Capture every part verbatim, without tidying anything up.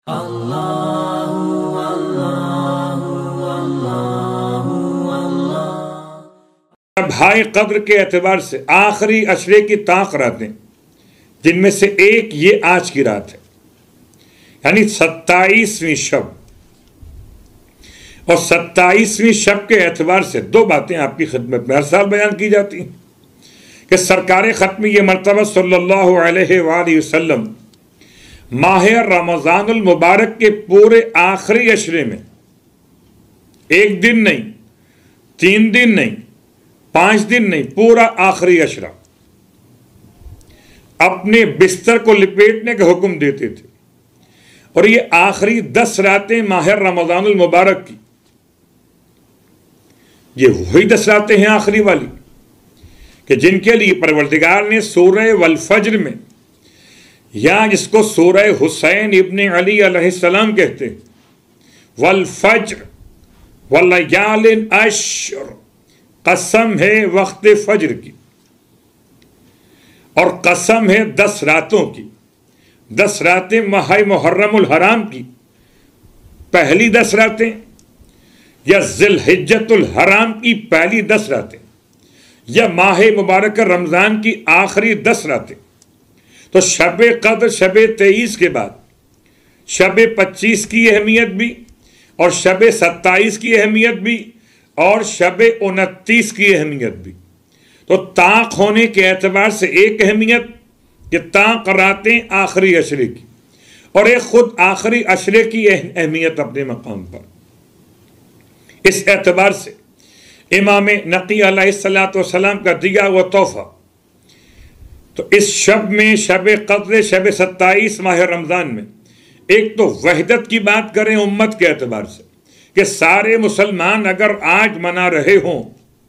اللہ اللہ اللہ اللہ۔ بھائی قدر کے اعتبار سے آخری عشرے کی طاق راتیں، جن میں سے ایک یہ آج کی رات ہے، یعنی ستائیسویں شب، اور ستائیسویں شب کے اعتبار سے دو باتیں آپ کی خدمت میں ہر سال بیان کی جاتی ہیں کہ سرکار ختمی یہ مرتبہ صلی اللہ علیہ وآلہ وسلم ماہ رمضان المبارک کے پورے آخری عشرے میں ایک دن نہیں، تین دن نہیں، پانچ دن نہیں، پورا آخری عشرہ اپنے بستر کو لپیٹنے کا حکم دیتے تھے، اور یہ آخری دس راتیں ماہ رمضان المبارک کی، یہ وہی دس راتیں ہیں آخری والی کہ جن کے لیے پروردگار نے سورہ والفجر میں، یا جس کو سورہ حسین ابن علی علیہ السلام کہتے ہیں، والفجر ولیال عشر، قسم ہے وقت فجر کی، اور قسم ہے دس راتوں کی، دس راتیں ماہ محرم الحرام کی پہلی دس راتیں، یا ذی الحجۃ الحرام کی پہلی دس راتیں، یا ماہ مبارک رمضان کی آخری دس راتیں۔ تو شب قدر شب تیئیس کے بعد شب پچیس کی اہمیت بھی، اور شب ستائیس کی اہمیت بھی، اور شب انتیس کی اہمیت بھی۔ تو طاق ہونے کے اعتبار سے ایک اہمیت کہ طاق راتیں آخری عشرے کی، اور ایک خود آخری عشرے کی اہمیت اپنے مقام پر۔ اس اعتبار سے امام نقی علیہ الصلوۃ والسلام کا دیا ہوا تحفہ، تو اس شب میں شب قدر شب ستائیس ماہ رمضان میں ایک تو وحدت کی بات کریں امت کے اعتبار سے کہ سارے مسلمان اگر آج منا رہے ہوں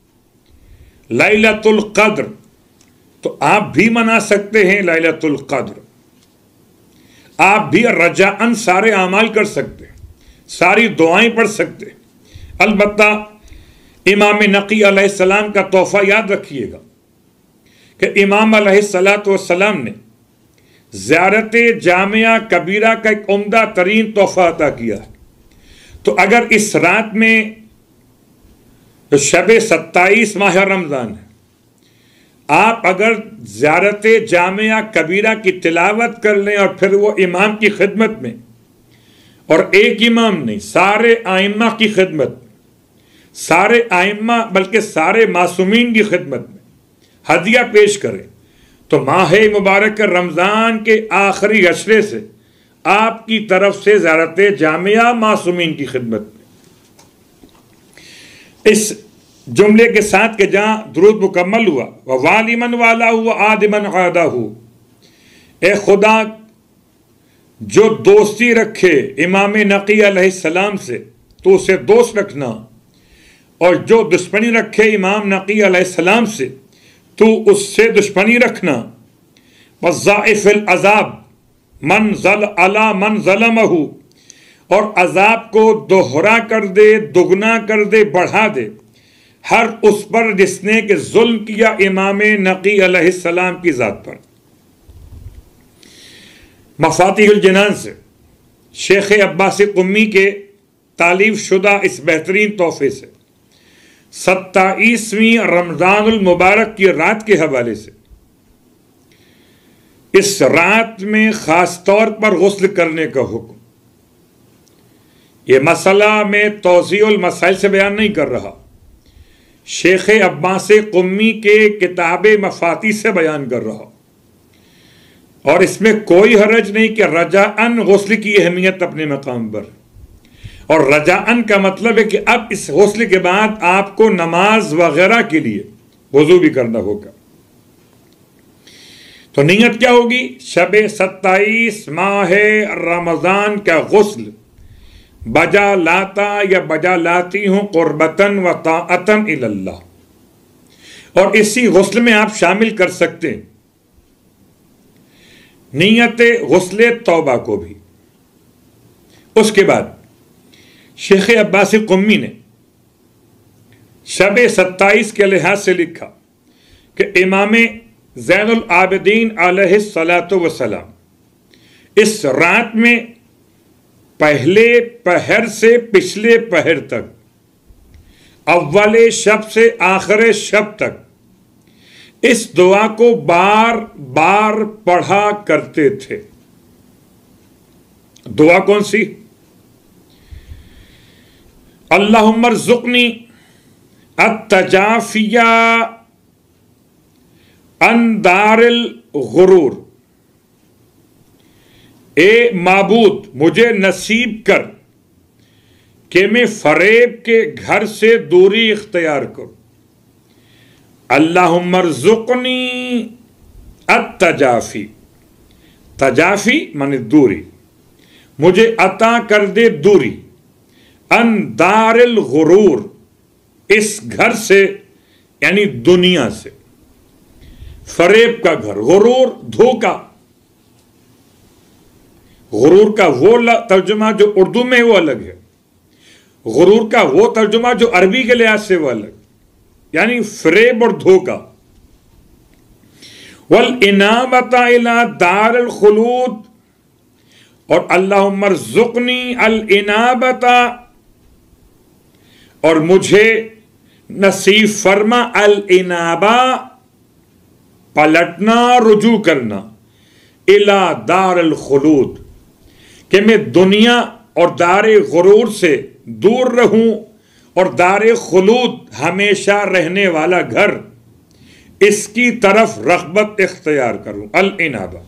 لیلۃ القدر، تو آپ بھی منا سکتے ہیں لیلۃ القدر، آپ بھی رجاءً سارے اعمال کر سکتے ہیں، ساری دعائیں پڑھ سکتے ہیں۔ البتہ امام نقی علیہ السلام کا تحفہ یاد رکھیے گا کہ امام علیہ الصلوۃ والسلام نے زیارت جامعہ کبیرہ کا ایک عمدہ ترین تحفہ عطا کیا ہے۔ تو اگر اس رات میں شب ستائیس ماہ رمضان ہے، آپ اگر زیارت جامعہ کبیرہ کی تلاوت کر لیں اور پھر وہ امام کی خدمت میں، اور ایک امام نہیں، سارے ائمہ کی خدمت میں، سارے ائمہ بلکہ سارے معصومین کی خدمت میں ہدیہ پیش کریں، تو ماہ مبارک رمضان کے آخری عشرے سے آپ کی طرف سے زیارت جامعہ معصومین کی خدمت میں، اس جملے کے ساتھ کہ جہاں درود مکمل ہوا وَوَالِمَنْ وَالَاهُ وَآدِمَنْ عَادَهُ، اے خدا جو دوستی رکھے امام نقی علیہ السلام سے تو اسے دوست رکھنا، اور جو دشمنی رکھے امام نقی علیہ السلام سے تو اس سے دشمنی رکھنا، وَالضَّاعِفِ الْعَذَابِ مَنْ ظَلَ عَلَى مَنْ ظَلَمَهُ، اور عذاب کو دوہرا کر دے، دگنا کر دے، بڑھا دے ہر اس پر جس نے کہ ظلم کیا امام نقی علیہ السلام کی ذات پر۔ مفاتیح الجنان سے شیخ عباس قمی کے تالیف شدہ اس بہترین تحفے سے ستائیسویں رمضان المبارک کی رات کے حوالے سے، اس رات میں خاص طور پر غسل کرنے کا حکم، یہ مسئلہ میں توضیح المسائل سے بیان نہیں کر رہا، شیخ عباس قمی کے کتاب مفاتیح سے بیان کر رہا، اور اس میں کوئی حرج نہیں کہ رجاءً غسل کی اہمیت اپنے مقام پر، اور رجاءً کا مطلب ہے کہ اب اس غسل کے بعد آپ کو نماز وغیرہ کے لیے وضو بھی کرنا ہوگا۔ تو نیت کیا ہوگی؟ شب ستائیس ماہ رمضان کا غسل بجا لاتا یا بجا لاتی ہوں قربتاً و طاعتاً الی اللہ، اور اسی غسل میں آپ شامل کر سکتے ہیں نیت غسل توبہ کو بھی۔ اس کے بعد شیخ عباس قمی نے شب ستائیس کے لحاظ سے لکھا کہ امام زین العابدین علیہ الصلاۃ والسلام اس رات میں پہلے پہر سے پچھلے پہر تک، اول شب سے آخر شب تک اس دعا کو بار بار پڑھا کرتے تھے۔ دعا کون سی؟ اللہم ارزقنی التجافی عن دار الغرور، اے معبود مجھے نصیب کر کہ میں فریب کے گھر سے دوری اختیار کروں۔ اللہم ارزقنی التجافی، تجافی معنی دوری، مجھے عطا کر دے دوری، ان دار الغرور اس گھر سے یعنی دنیا سے، فریب کا گھر، غرور دھوکا، غرور کا وہ ترجمہ جو اردو میں وہ الگ ہے، غرور کا وہ ترجمہ جو عربی کے لحاظ سے وہ الگ، یعنی فریب اور دھوکا۔ والانابۃ الی دار الخلود، اور اللہم ارزقنی الانابۃ، اور مجھے نصیب فرما الانابہ پلٹنا رجوع کرنا، الی دار الخلود کہ میں دنیا اور دار غرور سے دور رہوں اور دار خلود ہمیشہ رہنے والا گھر اس کی طرف رغبت اختیار کروں، الانابہ۔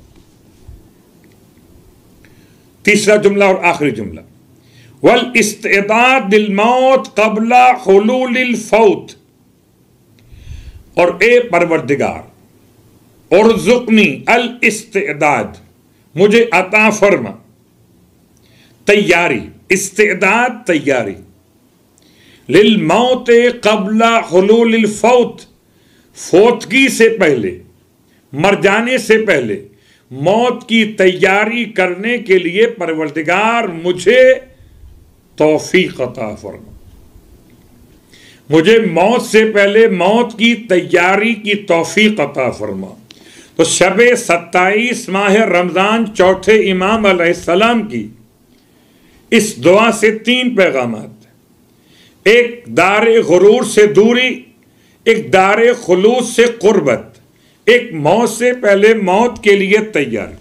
تیسرا جملہ اور آخری جملہ، والاستعداد للموت قبل حلول الفوت، اور اے پروردگار ارزقنی الاستعداد مجھے عطا فرما تیاری، استعداد تیاری، للموت قبل حلول الفوت فوتگی سے پہلے، مر جانے سے پہلے موت کی تیاری کرنے کے لیے پروردگار مجھے توفیق عطا فرما، مجھے موت سے پہلے موت کی تیاری کی توفیق عطا فرما۔ تو شب ستائیس ماہ رمضان چوتھے امام علیہ السلام کی اس دعا سے تین پیغامات، ایک دار غرور سے دوری، ایک دار خلود سے قربت، ایک موت سے پہلے موت کے لیے تیار۔